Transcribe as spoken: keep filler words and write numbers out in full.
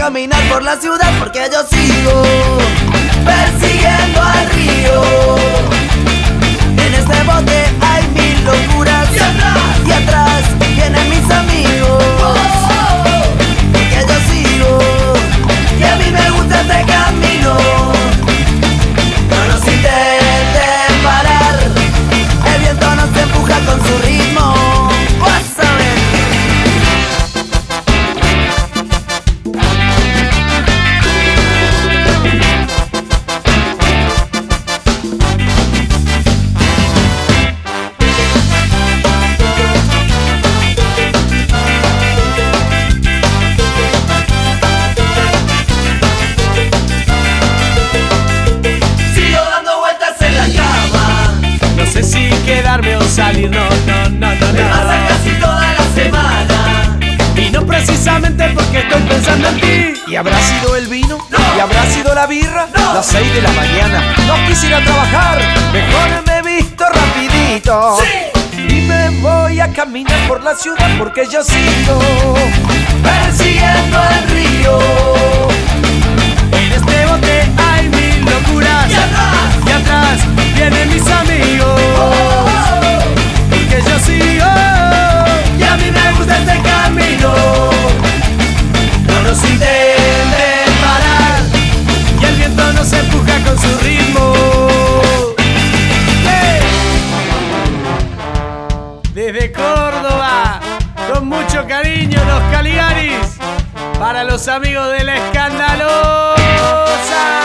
caminar por la ciudad porque yo sigo persiguiendo al río. En este bote hay mil locuras y atrás, y atrás vienen mis amigos. Porque yo sigo, que a mí me gusta este camino. No nos intenten parar, el viento nos empuja con su ritmo. Vas a ver. Quedarme o salir, no, no, no, no, me no. pasa casi toda la semana y no precisamente porque estoy pensando en ti. ¿Y habrá sido el vino? No. ¿Y habrá sido la birra? No. Las seis de la mañana, no quisiera trabajar, mejor me he visto rapidito. Sí. Y me voy a caminar por la ciudad porque yo sigo persiguiendo el río. En este bote hay mil locuras Y atrás, y atrás vienen mis amigos. Porque yo sigo, y a mí me gusta este camino. No nos intenten parar, y el viento nos empuja con su ritmo. ¡Hey! Desde Córdoba, con mucho cariño, los Caligaris, para los amigos de La Escandalosa.